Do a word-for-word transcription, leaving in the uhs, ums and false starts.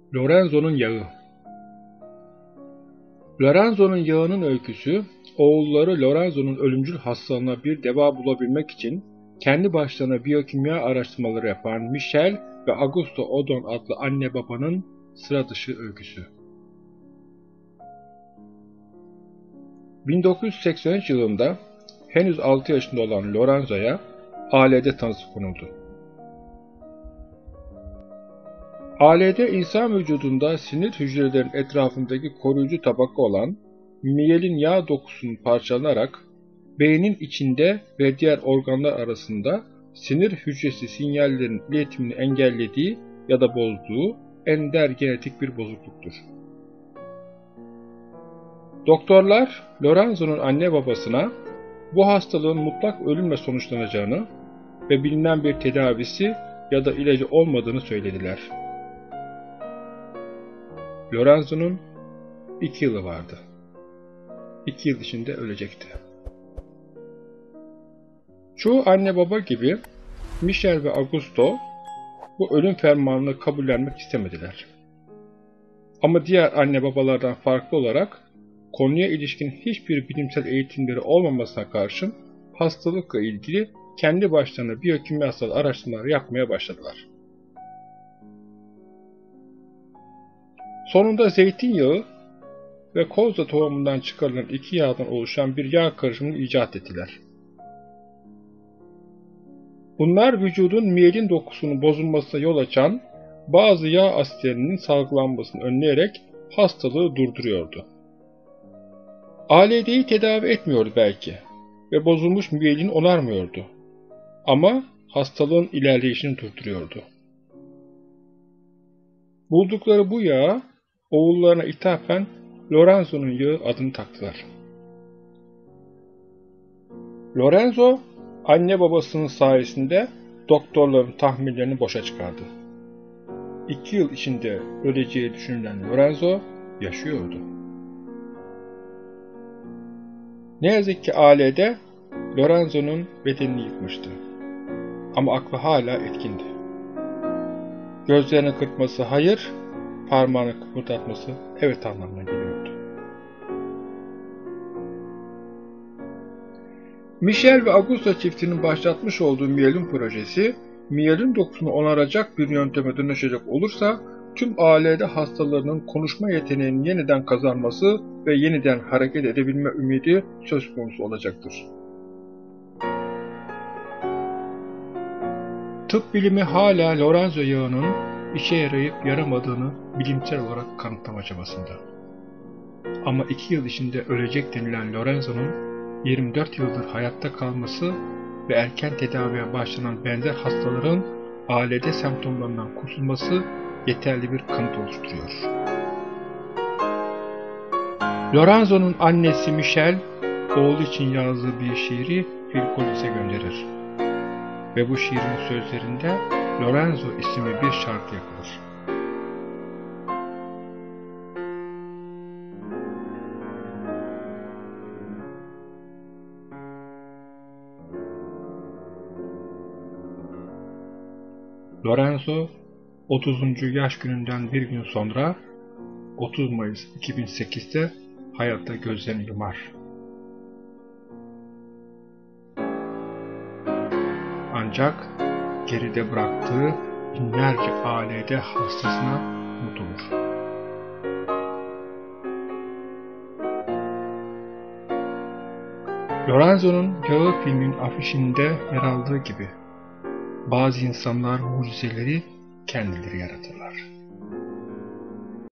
Lorenzo'nun yağı. Lorenzo'nun yağının öyküsü, oğulları Lorenzo'nun ölümcül hastalığına bir deva bulabilmek için kendi başlarına biyokimya araştırmaları yapan Michel ve Auguste Odon adlı anne babanın sıra dışı öyküsü. bin dokuz yüz seksen üç yılında henüz altı yaşında olan Lorenzo'ya A L D tanısı konuldu. A L D insan vücudunda sinir hücrelerinin etrafındaki koruyucu tabaka olan miyelin yağ dokusunun parçalanarak beynin içinde ve diğer organlar arasında sinir hücresi sinyallerinin iletimini engellediği ya da bozduğu ender genetik bir bozukluktur. Doktorlar Lorenzo'nun anne babasına bu hastalığın mutlak ölümle sonuçlanacağını ve bilinen bir tedavisi ya da ilacı olmadığını söylediler. Lorenzo'nun iki yılı vardı. İki yıl içinde ölecekti. Çoğu anne baba gibi Michel ve Augusto bu ölüm fermanını kabullenmek istemediler. Ama diğer anne babalardan farklı olarak konuya ilişkin hiçbir bilimsel eğitimleri olmamasına karşın hastalıkla ilgili kendi başlarına biyokimyasal araştırmalar yapmaya başladılar. Sonunda zeytinyağı ve kozla tohumundan çıkarılan iki yağdan oluşan bir yağ karışımını icat ettiler. Bunlar vücudun miyelin dokusunun bozulmasına yol açan bazı yağ asitlerinin salgılanmasını önleyerek hastalığı durduruyordu. A L D'yi tedavi etmiyordu belki ve bozulmuş miyelin onarmıyordu. Ama hastalığın ilerleyişini durduruyordu. Buldukları bu yağa oğullarına ithafen Lorenzo'nun yağı adını taktılar. Lorenzo, anne babasının sayesinde doktorların tahminlerini boşa çıkardı. İki yıl içinde öleceği düşünülen Lorenzo yaşıyordu. Ne yazık ki A L D Lorenzo'nun bedenini yıkmıştı. Ama aklı hala etkindi. Gözlerini kırpması hayır, parmağını kıpırdatması evet anlamına geliyordu. Michel ve Augusto çiftinin başlatmış olduğu miyelin projesi, miyelin dokusunu onaracak bir yönteme dönüşecek olursa, tüm A L D hastalarının konuşma yeteneğini yeniden kazanması ve yeniden hareket edebilme ümidi söz konusu olacaktır. Tıp bilimi hala Lorenzo yağının işe yarayıp yaramadığını bilimsel olarak kanıtlama çabasında. Ama iki yıl içinde ölecek denilen Lorenzo'nun yirmi dört yıldır hayatta kalması ve erken tedaviye başlanan benzer hastaların A L D semptomlarından kurtulması yeterli bir kanıt oluşturuyor. Lorenzo'nun annesi Michel, oğlu için yazdığı bir şiiri Phil Collins'e gönderir. Ve bu şiirin sözlerinde Lorenzo isimli bir şarkı yapılır. Lorenzo, otuzuncu yaş gününden bir gün sonra otuz Mayıs iki bin sekiz'de hayatta gözlerini yumar. Ancak geride bıraktığı binlerce A L D hastasına umut olur. Lorenzo'nun Yağı filmin afişinde yer aldığı gibi bazı insanlar mucizeleri kendileri yaratırlar.